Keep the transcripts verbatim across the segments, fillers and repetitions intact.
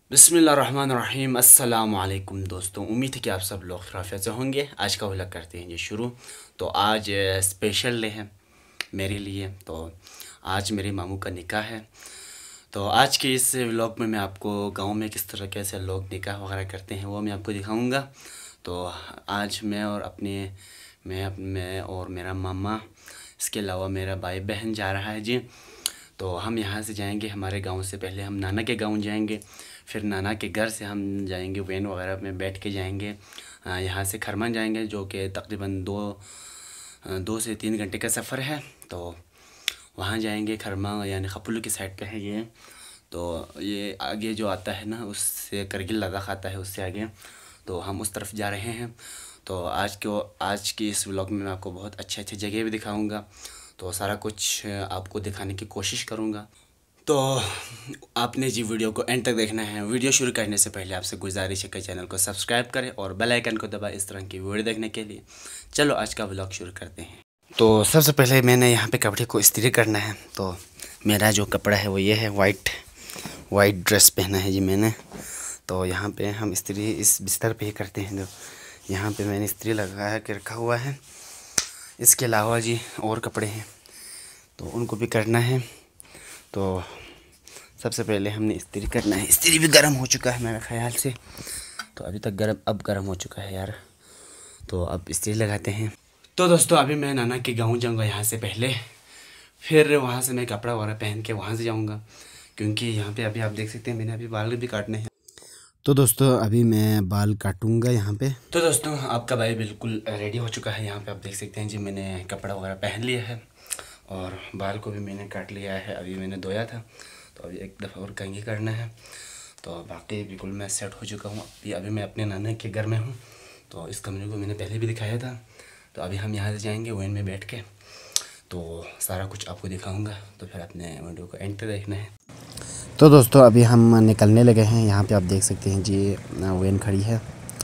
बिस्मिल्लाहिर्रहमानिर्रहीम। अस्सलाम वालेकुम दोस्तों, उम्मीद है कि आप सब लोग खैरियत से होंगे। आज का व्लॉग करते हैं जी शुरू। तो आज स्पेशल डे है मेरे लिए। तो आज मेरे मामू का निकाह है। तो आज के इस व्लॉग में मैं आपको गांव में किस तरह से लोग निकाह वगैरह करते हैं वो मैं आपको दिखाऊंगा। तो आज मैं और अपने मैं मैं और मेरा मामा, इसके अलावा मेरा भाई बहन जा रहा है जी। तो हम यहाँ से जाएंगे हमारे गांव से। पहले हम नाना के गांव जाएंगे, फिर नाना के घर से हम जाएंगे वैन वगैरह में बैठ के जाएंगे यहाँ से खरमान जाएंगे, जो कि तकरीबन दो दो से तीन घंटे का सफ़र है। तो वहाँ जाएंगे खरमा, यानी खपुल्लू की साइड पे है ये। तो ये आगे जो आता है ना, उससे करगिल लद्दाख आता है, उससे आगे। तो हम उस तरफ जा रहे हैं। तो आज को आज की इस व्लॉग में मैं आपको बहुत अच्छे अच्छे जगह भी दिखाऊंगा। तो सारा कुछ आपको दिखाने की कोशिश करूंगा। तो आपने जी वीडियो को एंड तक देखना है। वीडियो शुरू करने से पहले आपसे गुजारिश है कि चैनल को सब्सक्राइब करें और बेल आइकन को दबाएं इस तरह की वीडियो देखने के लिए। चलो आज का व्लॉग शुरू करते हैं। तो सबसे पहले मैंने यहाँ पे कपड़े को इस्त्री करना है। तो मेरा जो कपड़ा है वो ये है, वाइट वाइट ड्रेस पहना है जी मैंने। तो यहाँ पे हम इस्त्री इस बिस्तर पे ही करते हैं। जो यहाँ पे मैंने इस्त्री लगा के रखा हुआ है। इसके अलावा जी और कपड़े हैं तो उनको भी करना है। तो सबसे पहले हमने इस्त्री करना है। इस्त्री भी गर्म हो चुका है मेरे ख्याल से। तो अभी तक गर्म अब गर्म हो चुका है यार। तो अब इस्त्री लगाते हैं। तो दोस्तों अभी मैं नाना के गाँव जाऊंगा यहाँ से पहले, फिर वहाँ से मैं कपड़ा वगैरह पहन के वहाँ से जाऊँगा, क्योंकि यहाँ पे अभी आप देख सकते हैं मैंने अभी बाल भी काटने हैं। तो दोस्तों अभी मैं बाल काटूंगा यहाँ पे। तो दोस्तों आपका भाई बिल्कुल रेडी हो चुका है। यहाँ पे आप देख सकते हैं जी, मैंने कपड़ा वगैरह पहन लिया है और बाल को भी मैंने काट लिया है। अभी मैंने धोया था, तो अभी एक दफ़ा और कंघी करना है। तो बाकी बिल्कुल मैं सेट हो चुका हूँ। अभी अभी मैं अपने नाना के घर में हूँ। तो इस कमरे को मैंने पहले भी दिखाया था। तो अभी हम यहाँ से जाएंगे वैन में बैठ के, तो सारा कुछ आपको दिखाऊँगा। तो फिर अपने वीडियो को एंड तक देखना है। तो दोस्तों अभी हम निकलने लगे हैं। यहाँ पे आप देख सकते हैं जी वैन खड़ी है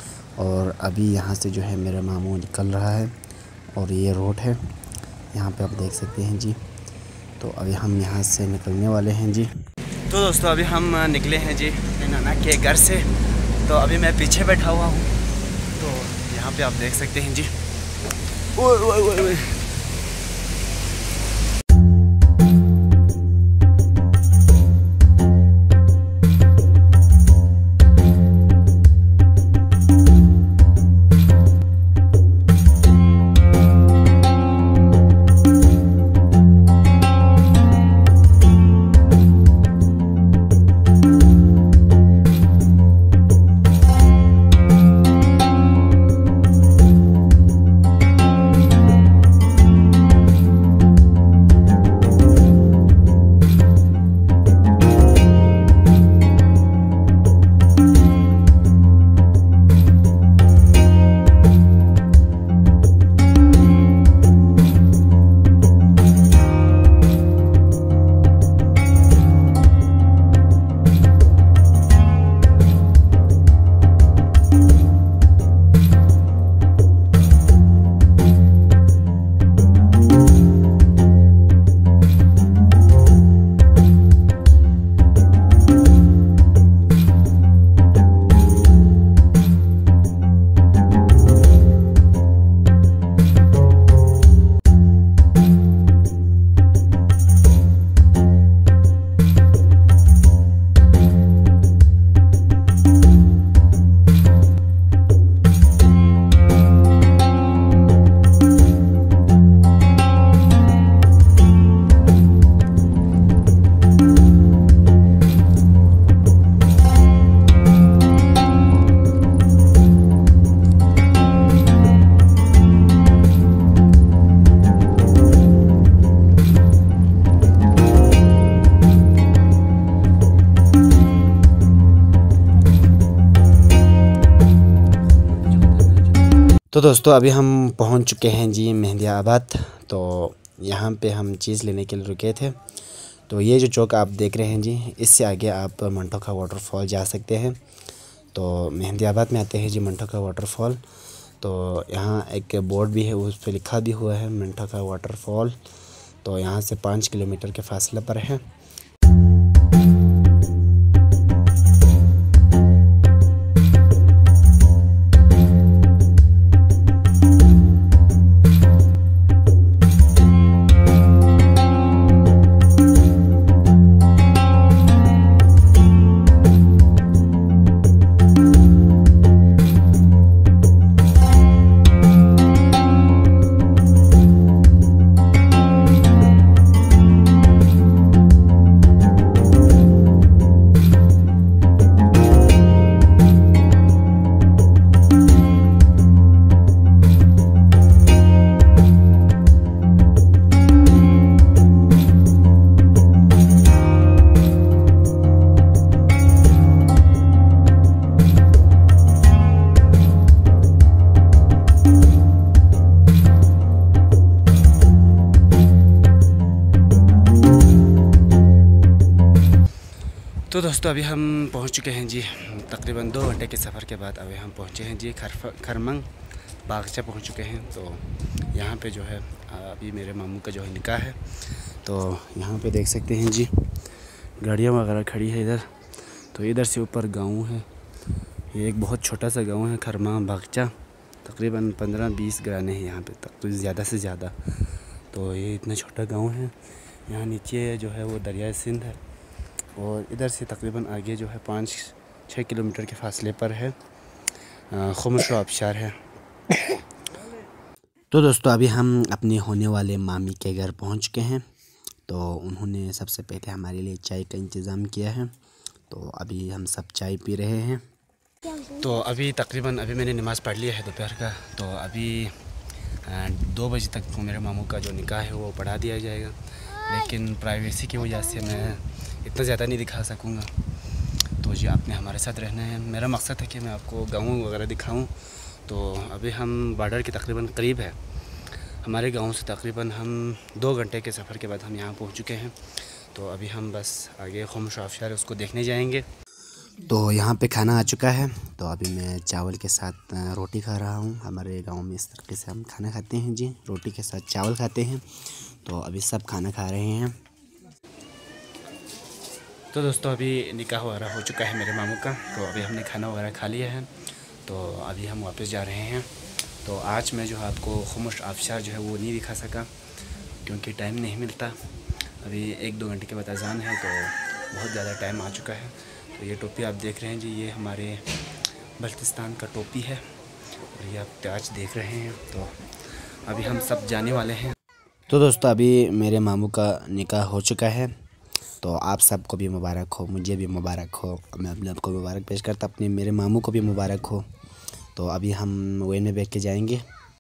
और अभी यहाँ से जो है मेरा मामू निकल रहा है और ये रोड है, यहाँ पे आप देख सकते हैं जी। तो अभी हम यहाँ से निकलने वाले हैं जी। तो दोस्तों अभी हम निकले हैं जी अपने नाना के घर से। तो अभी मैं पीछे बैठा हुआ हूँ। तो यहाँ पे आप देख सकते हैं जी। ओए ओए ओए ओए। तो दोस्तों अभी हम पहुंच चुके हैं जी मेहंदियाबाद। तो यहाँ पे हम चीज़ लेने के लिए रुके थे। तो ये जो चौक आप देख रहे हैं जी, इससे आगे आप मंटोखा वाटरफॉल जा सकते हैं। तो मेहंदियाबाद में आते हैं जी मंटोखा वाटरफॉल। तो यहाँ एक बोर्ड भी है, उस पर लिखा भी हुआ है मंटोखा वाटरफॉल। तो यहाँ से पाँच किलोमीटर के फासले पर है। तो दोस्तों अभी हम पहुंच चुके हैं जी, तकरीबन दो घंटे के सफ़र के बाद अभी हम पहुंचे हैं जी खरमंग बागचा पहुंच चुके हैं। तो यहाँ पे जो है अभी मेरे मामू का जो है निकाह है। तो यहाँ पे देख सकते हैं जी गाड़ियाँ वगैरह खड़ी है इधर। तो इधर से ऊपर गांव है, ये एक बहुत छोटा सा गांव है खरमंग बागचा, तकरीबन पंद्रह बीस घराने हैं यहाँ पे तक, तो ज़्यादा से ज़्यादा। तो ये इतना छोटा गांव है। यहाँ नीचे जो है वो दरिया सिंध है और इधर से तकरीबन आगे जो है पाँच छः किलोमीटर के फासले पर है खुमश आबशार है। तो दोस्तों अभी हम अपने होने वाले मामी के घर पहुंच चुके हैं। तो उन्होंने सबसे पहले हमारे लिए चाय का इंतज़ाम किया है। तो अभी हम सब चाय पी रहे हैं। तो अभी तकरीबन अभी मैंने नमाज़ पढ़ लिया है दोपहर का। तो अभी दो बजे तक मेरे मामू का जो निकाह है वो पढ़ा दिया जाएगा, लेकिन प्राइवेसी की वजह से मैं इतना ज़्यादा नहीं दिखा सकूँगा। तो जी आपने हमारे साथ रहना है। मेरा मकसद है कि मैं आपको गाँव वगैरह दिखाऊँ। तो अभी हम बॉर्डर के तकरीबन करीब है, हमारे गांव से तकरीबन हम दो घंटे के सफ़र के बाद हम यहाँ पहुँच चुके हैं। तो अभी हम बस आगे खुमश आबशार है उसको देखने जाएंगे। तो यहाँ पे खाना आ चुका है। तो अभी मैं चावल के साथ रोटी खा रहा हूँ। हमारे गांव में इस तरीके से हम खाना खाते हैं जी, रोटी के साथ चावल खाते हैं। तो अभी सब खाना खा रहे हैं। तो दोस्तों अभी निकाह वगैरह हो चुका है मेरे मामू का। तो अभी हमने खाना वगैरह खा लिया है। तो अभी हम वापस जा रहे हैं। तो आज मैं जो है आपको खुमश आबशार जो है वो नहीं दिखा सका क्योंकि टाइम नहीं मिलता। अभी एक दो घंटे के बाद अज़ान है तो बहुत ज़्यादा टाइम आ चुका है। तो ये टोपी आप देख रहे हैं जी, ये हमारे बल्तिस्तान का टोपी है और ये आप ताज देख रहे हैं। तो अभी हम सब जाने वाले हैं। तो दोस्तों अभी मेरे मामू का निकाह हो चुका है। तो आप सबको भी मुबारक हो, मुझे भी मुबारक हो। मैं अपने आपको मुबारक पेश करता, अपने मेरे मामू को भी मुबारक हो। तो अभी हम वेन में बैठ के जाएंगे।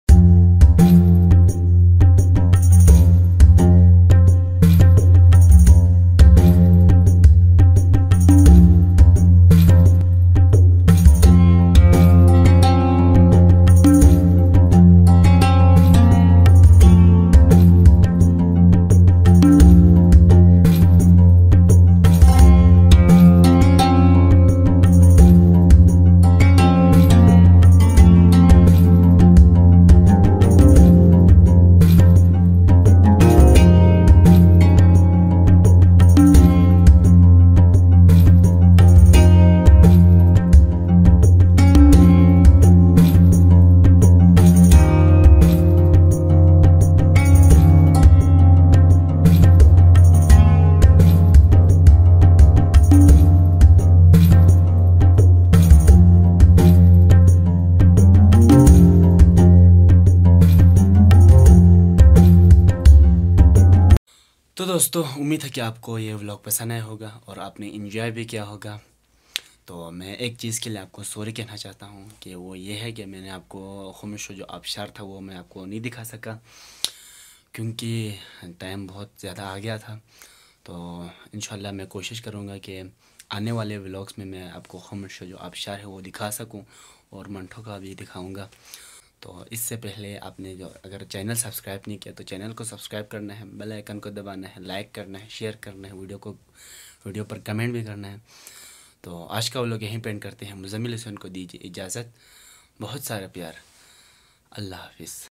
तो दोस्तों उम्मीद है कि आपको ये व्लॉग पसंद आया होगा और आपने एंजॉय भी किया होगा। तो मैं एक चीज़ के लिए आपको सॉरी कहना चाहता हूँ कि वो ये है कि मैंने आपको खुमश जो आबशार था वो मैं आपको नहीं दिखा सका क्योंकि टाइम बहुत ज़्यादा आ गया था। तो इंशाल्लाह मैं कोशिश करूँगा कि आने वाले व्लॉग्स में मैं आपको खुमश जो आबशार है वो दिखा सकूँ और मंठों का भी दिखाऊँगा। तो इससे पहले आपने जो अगर चैनल सब्सक्राइब नहीं किया तो चैनल को सब्सक्राइब करना है, बेल आइकन को दबाना है, लाइक करना है, शेयर करना है, वीडियो को वीडियो पर कमेंट भी करना है। तो आज का वो लोग यहीं पेंड करते हैं। मुज़म्मिल हुसैन को दीजिए इजाज़त। बहुत सारा प्यार। अल्लाह हाफिज़।